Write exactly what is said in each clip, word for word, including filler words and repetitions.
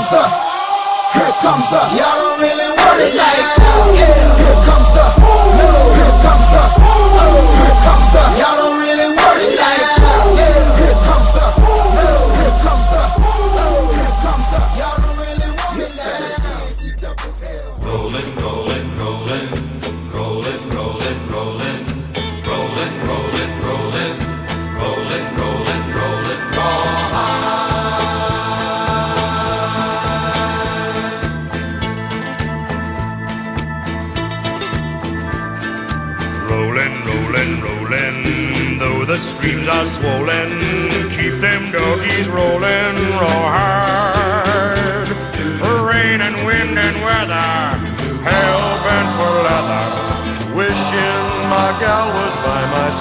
the, here comes the, y'all don't really want it like that. Yeah. Here comes the, no, here comes the, oh, here comes the, y'all don't really want it like that. Yeah. Here comes the, no, here comes the, oh, here comes the, y'all don't really want it like that. Rolling, rolling, rolling, rolling, rolling, rolling, rolling, rolling, rolling, rolling, rolling, rolling, rawhide. Rolling, rolling, rolling, though the streams are swollen, keep them doggies rolling rawhide. Rain and wind and weather, hell bent for leather, wishing my gal was by my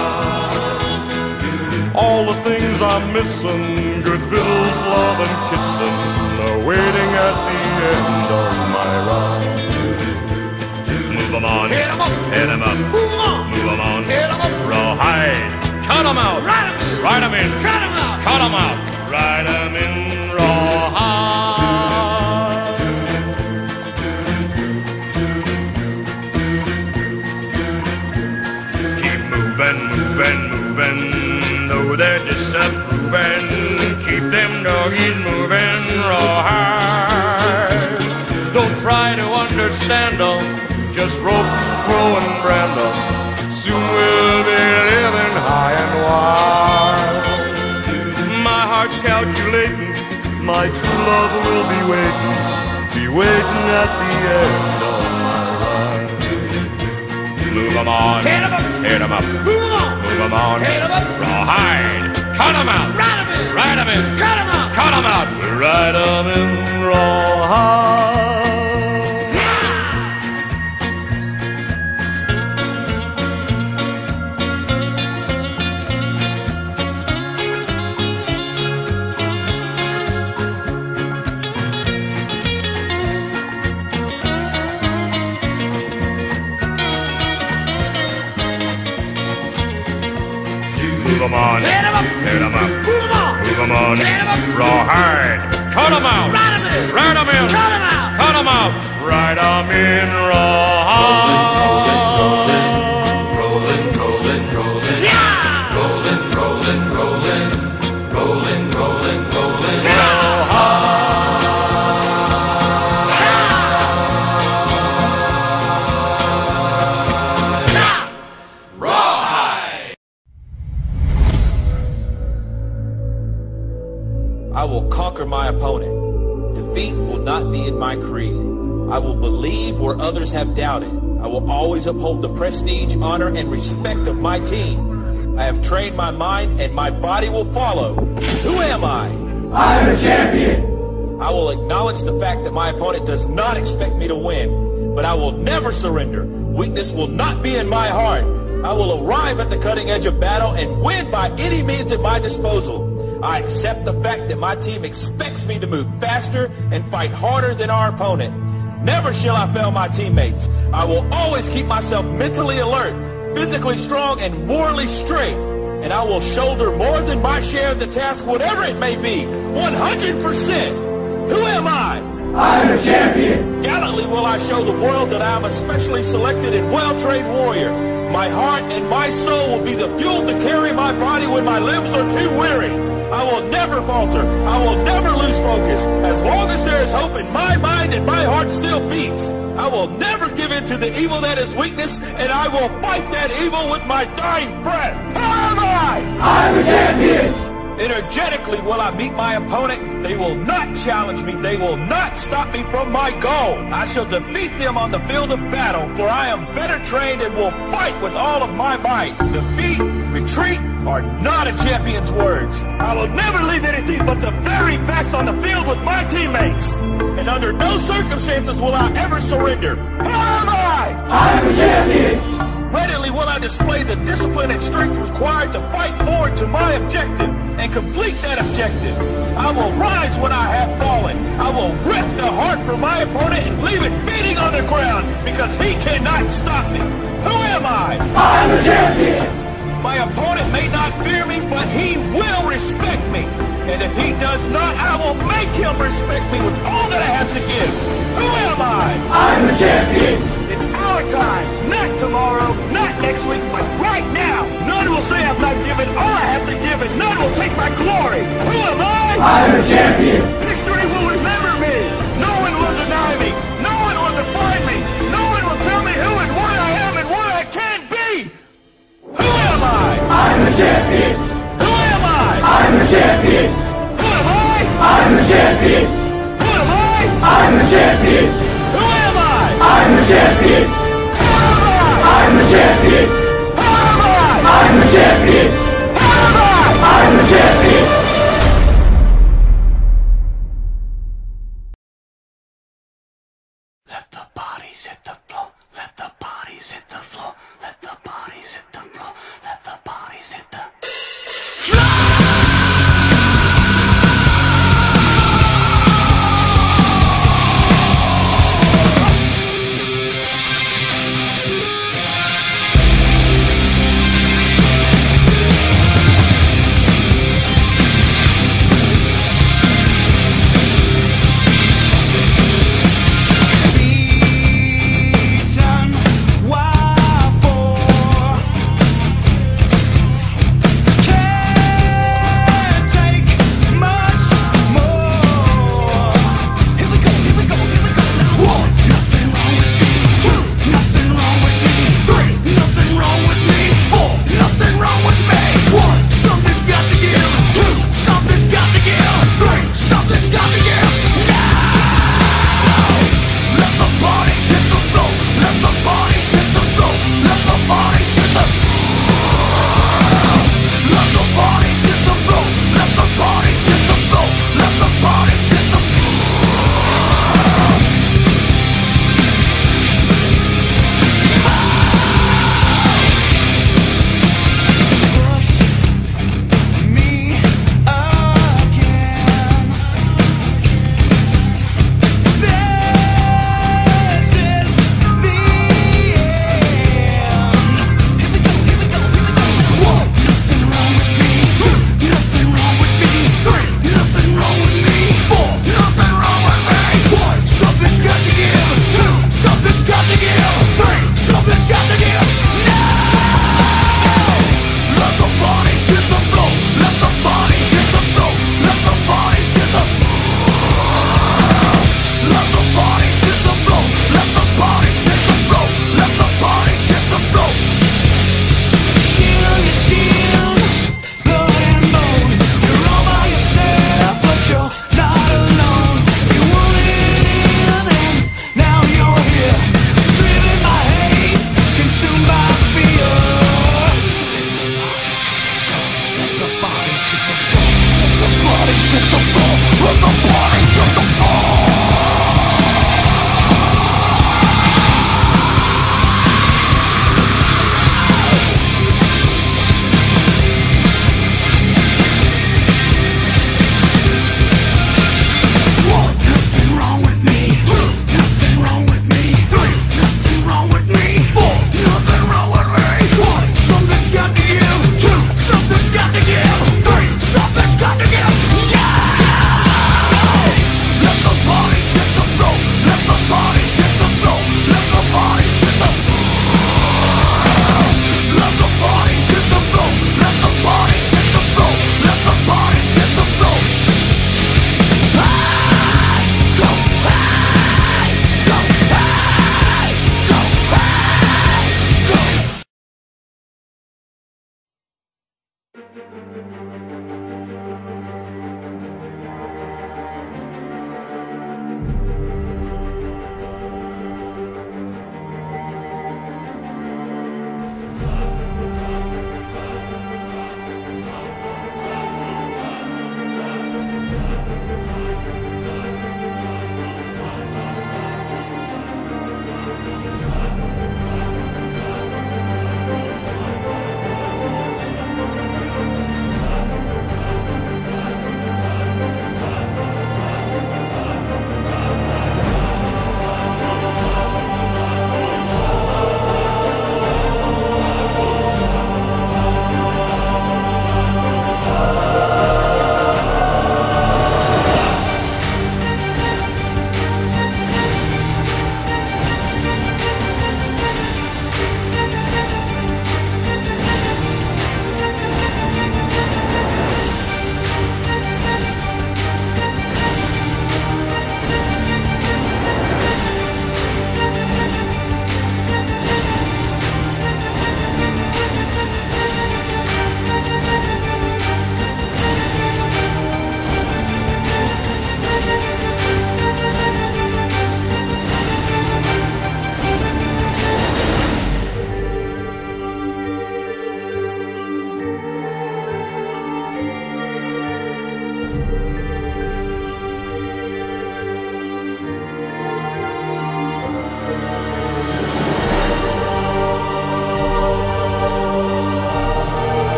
side. All the things I'm missing, good victuals, love and kissing, are waiting at the end of my ride. Move 'em on, hit 'em up, hit 'em up, move 'em on, move 'em on, hit 'em up, rawhide, cut 'em out, ride 'em in, ride 'em in, cut 'em out, cut 'em out, ride 'em in rawhide. Keep moving, moving, moving, though they're disapproving, keep them doggies moving rawhide. Don't try to understand them, just rope, throw, and brand them. Soon we'll be living high and wide. My heart's calculating, my true love will be waiting, be waiting at the end of my ride. Move 'em on, hit 'em up, hit 'em up, move 'em on, move 'em on, hit 'em up, rawhide, cut 'em out, ride 'em in, ride 'em in, cut 'em out, cut 'em out, ride 'em in rawhide. Move 'em on, hit 'em up, hit 'em up, move 'em on, move 'em on, hit 'em up, rawhide, cut 'em out, ride 'em in, ride 'em in, cut 'em out, cut 'em out, ride 'em in rawhide. Rolling, rolling, rolling, yeah! Rolling, rolling, rolling, rolling, rolling, rolling, I will conquer my opponent. Defeat will not be in my creed. I will believe where others have doubted. I will always uphold the prestige, honor, and respect of my team. I have trained my mind and my body will follow. Who am I? I'm a champion. I will acknowledge the fact that my opponent does not expect me to win, but I will never surrender. Weakness will not be in my heart. I will arrive at the cutting edge of battle and win by any means at my disposal. I accept the fact that my team expects me to move faster and fight harder than our opponent. Never shall I fail my teammates. I will always keep myself mentally alert, physically strong, and morally straight. And I will shoulder more than my share of the task, whatever it may be, one hundred percent. Who am I? I'm a champion. Gallantly will I show the world that I am a specially selected and well-trained warrior. My heart and my soul will be the fuel to carry my body when my limbs are too weary. I will never falter. I will never lose focus. As long as there is hope in my mind and my heart still beats, I will never give in to the evil that is weakness, and I will fight that evil with my dying breath. Who am I? I'm a champion. Energetically will I meet my opponent. They will not challenge me. They will not stop me from my goal. I shall defeat them on the field of battle, for I am better trained and will fight with all of my might. Defeat, retreat are not a champion's words. I will never leave anything but the very best on the field with my teammates. And under no circumstances will I ever surrender. Who am I? I'm a champion. Readily will I display the discipline and strength required to fight forward to my objective and complete that objective. I will rise when I have fallen. I will rip the heart from my opponent and leave it beating on the ground because he cannot stop me. Who am I? I'm a champion. My opponent may not fear me, but he will respect me. And if he does not, I will make him respect me with all that I have to give. Who am I? I'm the champion. It's our time. Not tomorrow, not next week, but right now. None will say I've not given all I have to give, and none will take my glory. Who am I? I'm the champion. History will remember me. No one will deny me. No one will define me. No one will tell me who and what I am and what I can be. Who am I? I'm the champion. Who am I? I'm the champion. Who am I? I'm the champion. Who am I? I'm the champion. Who am I? I'm the champion. Who am I? I'm the champion. Who am I? I'm the champion. Who am I? I'm the champion. Let the bodies hit the floor. Let the bodies hit the floor. Let the bodies hit the floor. Let the bodies hit the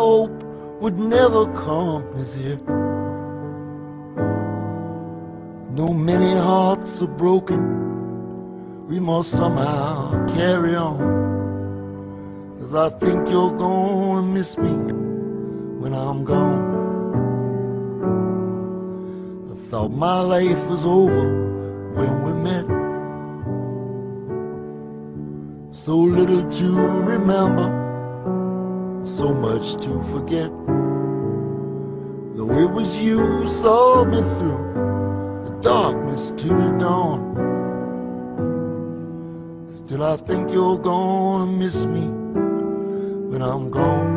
hope would never come is here. No many hearts are broken, we must somehow carry on. 'Cause I think you're gonna miss me when I'm gone. I thought my life was over when we met. So little to remember, so much to forget. Though it was you who saw me through the darkness to the dawn. Still I think you're gonna miss me when I'm gone.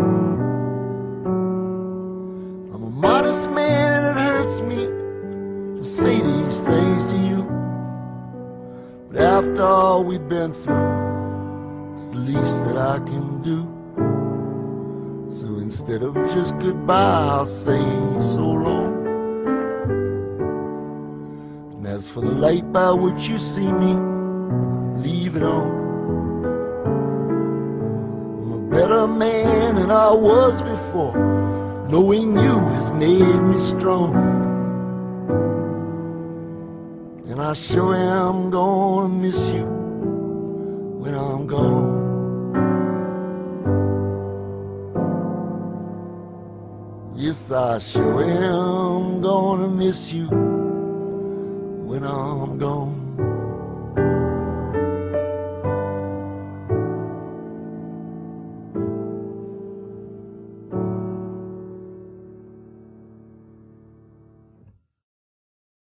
I'm a modest man and it hurts me to say these things to you, but after all we've been through, it's the least that I can do. So instead of just goodbye, I'll say so long. And as for the light by which you see me, leave it on. I'm a better man than I was before. Knowing you has made me strong. And I sure am gonna miss you when I'm gone. Yes, I sure am gonna miss you when I'm gone.